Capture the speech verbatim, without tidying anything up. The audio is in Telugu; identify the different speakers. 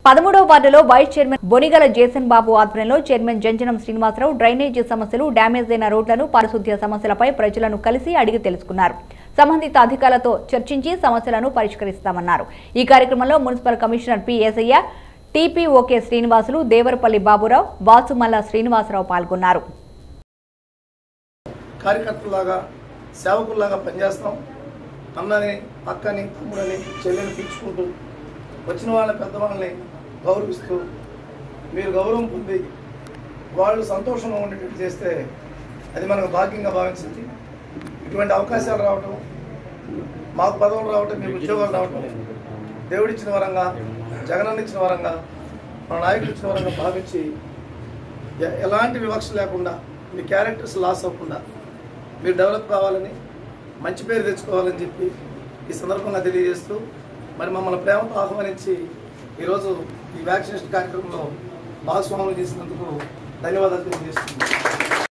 Speaker 1: పదమూడవ వార్డులో vice chairman Bonigala Jason Babu ఆధ్వర్యంలో చైర్మన్ జంజనం శ్రీనివాసరావు డ్రైనేజీ సమస్యలు, డ్యామేజ్ అయిన రోడ్లను, పారిశుద్ధ్య సమస్యలపై ప్రజలను కలిసి అడిగి తెలుసుకున్నారు. సంబంధిత అధికారులతో చర్చించి సమస్యలను పరిష్కరిస్తామన్నారు. ఈ కార్యక్రమంలో municipal commissioner P Esayya, TPO K Srinivasulu, Devarapalli Baburao, Vasumalla Srinivasarao పాల్గొన్నారు.
Speaker 2: కార్యకర్తలాగా సేవకుల్లాగా పనిచేస్తాం. అన్నని, అక్కని, తమ్ముడని, చెల్లెని పిలుచుకుంటూ వచ్చిన వాళ్ళని, పెద్దవాళ్ళని గౌరవిస్తూ మీరు గౌరవం పొంది వాళ్ళు సంతోషంగా ఉండేటట్టు చేస్తే అది మనకు భాగ్యంగా భావించింది. ఇటువంటి అవకాశాలు రావటం, మాకు పదవులు రావటం, మీకు ఉద్యోగాలు రావటం దేవుడిచ్చిన వరంగా, జగనన్న ఇచ్చిన వరంగా, మన నాయకులు ఇచ్చిన వరంగా భావించి ఎలాంటి వివక్ష లేకుండా మీ క్యారెక్టర్స్ లాస్ అవ్వకుండా మీరు డెవలప్ కావాలని, మంచి పేరు తెచ్చుకోవాలని చెప్పి ఈ సందర్భంగా తెలియజేస్తూ మరి మమ్మల్ని ప్రేమతో ఆహ్వానించి ఈరోజు ఈ వ్యాక్సినేషన్ కార్యక్రమంలో భాగస్వాములు చేసినందుకు ధన్యవాదాలు తెలియజేస్తున్నాను.